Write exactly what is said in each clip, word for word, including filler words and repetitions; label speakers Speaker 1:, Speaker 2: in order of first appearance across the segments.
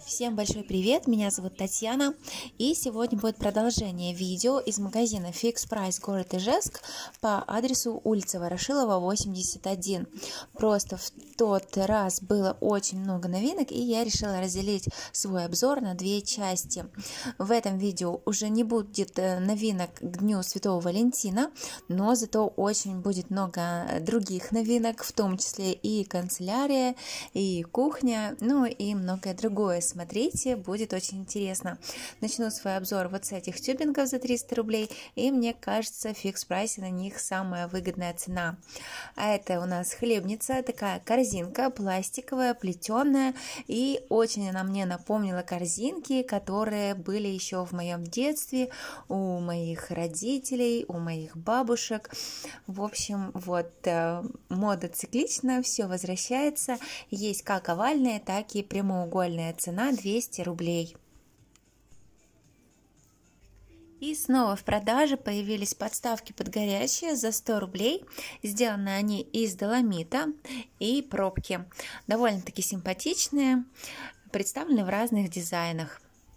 Speaker 1: Всем большой привет, меня зовут Татьяна, и сегодня будет продолжение видео из магазина Fix Price город Ижевск по адресу улица Ворошилова, восемьдесят один. Просто в тот раз было очень много новинок, и я решила разделить свой обзор на две части. В этом видео уже не будет новинок к Дню Святого Валентина, но зато очень будет много других новинок, в том числе и канцелярия, и кухня, ну и многое другое. Смотрите, будет очень интересно. Начну свой обзор вот с этих тюбингов за триста рублей, и мне кажется, в Fix Price на них самая выгодная цена. А это у нас хлебница, такая корзинка пластиковая, плетеная, и очень она мне напомнила корзинки, которые были еще в моем детстве у моих родителей, у моих бабушек. В общем, вот мода циклична, все возвращается, есть как овальная, так и прямоугольная. Цена двести рублей. И снова в продаже появились подставки под горячее за сто рублей. Сделаны они из доломита и пробки. Довольно-таки симпатичные, представлены в разных дизайнах.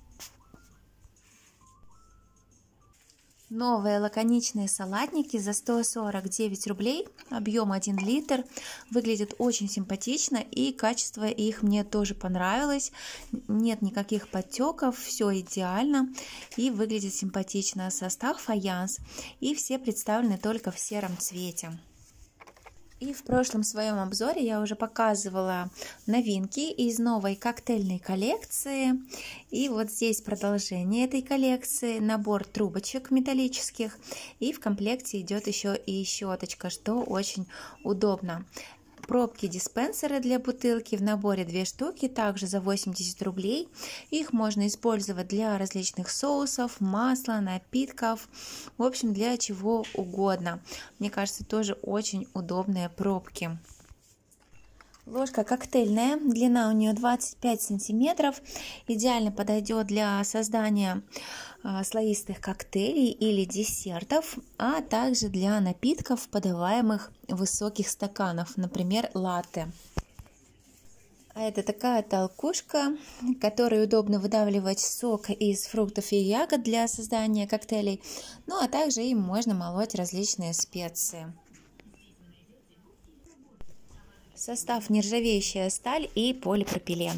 Speaker 1: Новые лаконичные салатники за сто сорок девять рублей, объем один литр, выглядят очень симпатично, и качество их мне тоже понравилось, нет никаких подтеков, все идеально и выглядит симпатично. Состав фаянс, и все представлены только в сером цвете. И в прошлом своем обзоре я уже показывала новинки из новой коктейльной коллекции. И вот здесь продолжение этой коллекции. Набор трубочек металлических. И в комплекте идет еще и щеточка, что очень удобно. Пробки-диспенсеры для бутылки в наборе две штуки, также за восемьдесят рублей. Их можно использовать для различных соусов, масла, напитков, в общем, для чего угодно. Мне кажется, тоже очень удобные пробки. Ложка коктейльная, длина у нее двадцать пять сантиметров, идеально подойдет для создания слоистых коктейлей или десертов, а также для напитков, подаваемых в высоких стаканах, например, латте. А это такая толкушка, которой удобно выдавливать сок из фруктов и ягод для создания коктейлей, ну а также им можно молоть различные специи. Состав: нержавеющая сталь и полипропилен.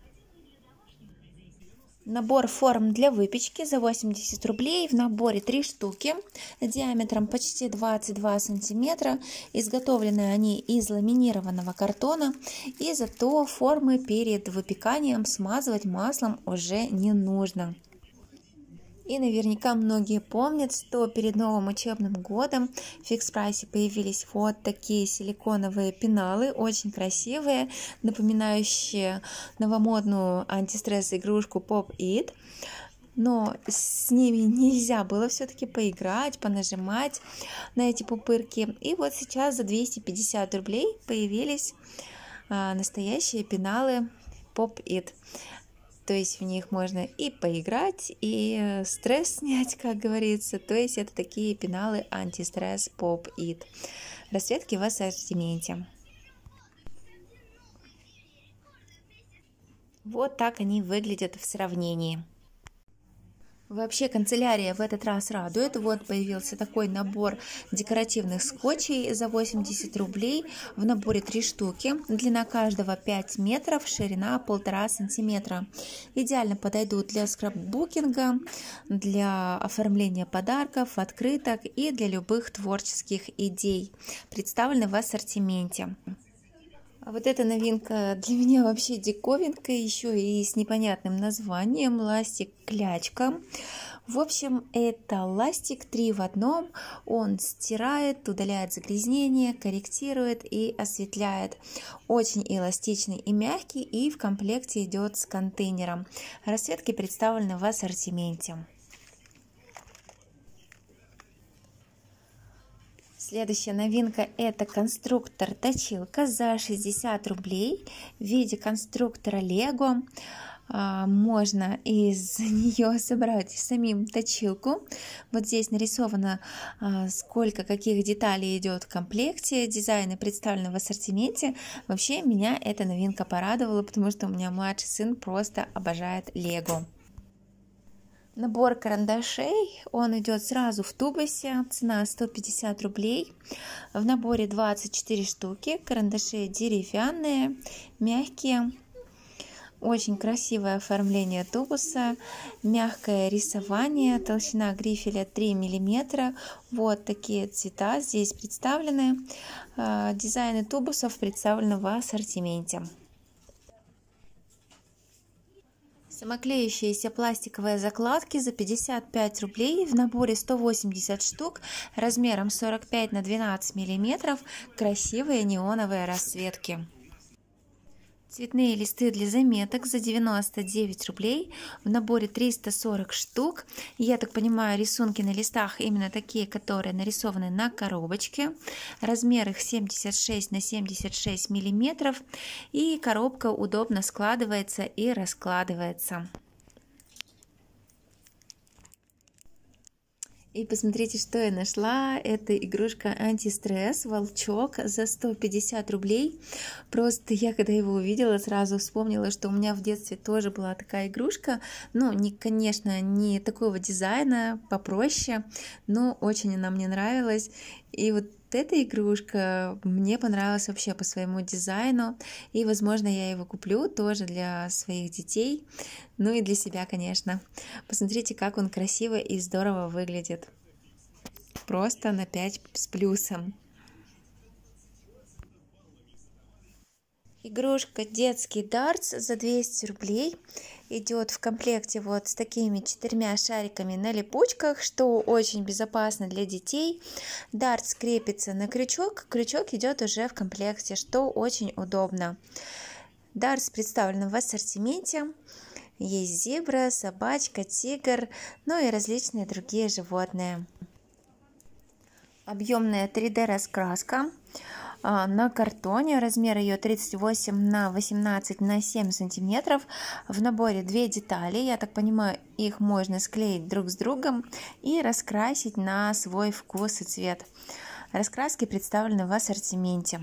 Speaker 1: Набор форм для выпечки за восемьдесят рублей. В наборе три штуки диаметром почти двадцать два сантиметра. Изготовлены они из ламинированного картона, и зато формы перед выпеканием смазывать маслом уже не нужно. И наверняка многие помнят, что перед новым учебным годом в Fix Price появились вот такие силиконовые пеналы, очень красивые, напоминающие новомодную антистресс-игрушку Pop It. Но с ними нельзя было все-таки поиграть, понажимать на эти пупырки. И вот сейчас за двести пятьдесят рублей появились а, настоящие пеналы Pop It. То есть в них можно и поиграть, и стресс снять, как говорится. То есть это такие пеналы антистресс Pop It. Расцветки в ассортименте. Вот так они выглядят в сравнении. Вообще канцелярия в этот раз радует. Вот появился такой набор декоративных скотчей за восемьдесят рублей. В наборе три штуки. Длина каждого пять метров, ширина полтора сантиметра. Идеально подойдут для скрапбукинга, для оформления подарков, открыток и для любых творческих идей. Представлены в ассортименте. А вот эта новинка для меня вообще диковинка, еще и с непонятным названием ластик клячка. В общем, это ластик три в одном, он стирает, удаляет загрязнения, корректирует и осветляет. Очень эластичный и мягкий, и в комплекте идет с контейнером. Расцветки представлены в ассортименте. Следующая новинка — это конструктор-точилка за шестьдесят рублей в виде конструктора Лего. можно из нее собрать самим точилку. Вот здесь нарисовано, сколько каких деталей идет в комплекте, дизайны представлены в ассортименте. Вообще меня эта новинка порадовала, потому что у меня младший сын просто обожает лего. Набор карандашей, он идет сразу в тубусе, цена сто пятьдесят рублей. В наборе двадцать четыре штуки, карандаши деревянные, мягкие. Очень красивое оформление тубуса, мягкое рисование, толщина грифеля три миллиметра. Вот такие цвета здесь представлены. Дизайны тубусов представлены в ассортименте. Самоклеющиеся пластиковые закладки за пятьдесят пять рублей, в наборе сто восемьдесят штук, размером сорок пять на двенадцать миллиметров, красивые неоновые расцветки. Цветные листы для заметок за девяносто девять рублей, в наборе триста сорок штук. Я так понимаю, рисунки на листах именно такие, которые нарисованы на коробочке. Размер их семьдесят шесть на семьдесят шесть миллиметров, и коробка удобно складывается и раскладывается. И посмотрите, что я нашла. Это игрушка антистресс волчок за сто пятьдесят рублей. Просто я, когда его увидела, сразу вспомнила, что у меня в детстве тоже была такая игрушка. Ну, не, конечно, не такого дизайна, попроще, но очень она мне нравилась. И вот эта игрушка мне понравилась вообще по своему дизайну, и, возможно, я его куплю тоже для своих детей, ну и для себя, конечно. Посмотрите, как он красиво и здорово выглядит. Просто на пять с плюсом. Игрушка детский дартс за двести рублей. Идет в комплекте вот с такими четырьмя шариками на липучках, что очень безопасно для детей. Дартс крепится на крючок, крючок идет уже в комплекте, что очень удобно. Дартс представлен в ассортименте. Есть зебра, собачка, тигр, ну и различные другие животные. Объемная три дэ раскраска на картоне, размер ее тридцать восемь на восемнадцать на семь сантиметров. В наборе две детали, я так понимаю, их можно склеить друг с другом и раскрасить на свой вкус и цвет. Раскраски представлены в ассортименте.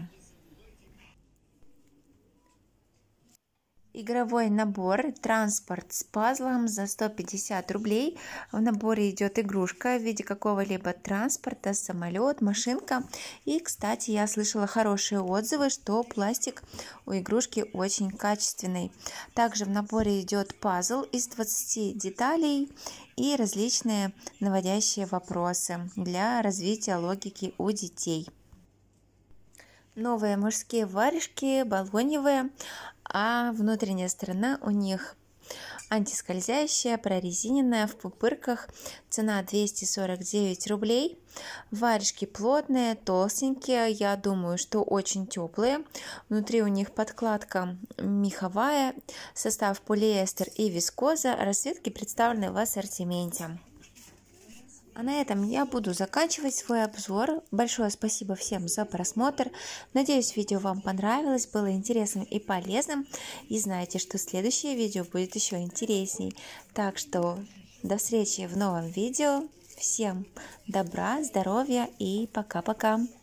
Speaker 1: Игровой набор «Транспорт с пазлом» за сто пятьдесят рублей. В наборе идет игрушка в виде какого-либо транспорта, самолет, машинка. И, кстати, я слышала хорошие отзывы, что пластик у игрушки очень качественный. Также в наборе идет пазл из двадцати деталей и различные наводящие вопросы для развития логики у детей. Новые мужские варежки, балоневые, а внутренняя сторона у них антискользящая, прорезиненная, в пупырках. Цена двести сорок девять рублей. Варежки плотные, толстенькие, я думаю, что очень теплые. Внутри у них подкладка меховая, состав полиэстер и вискоза. Расцветки представлены в ассортименте. А на этом я буду заканчивать свой обзор. Большое спасибо всем за просмотр. Надеюсь, видео вам понравилось, было интересным и полезным. И знаете, что следующее видео будет еще интересней. Так что до встречи в новом видео. Всем добра, здоровья и пока-пока.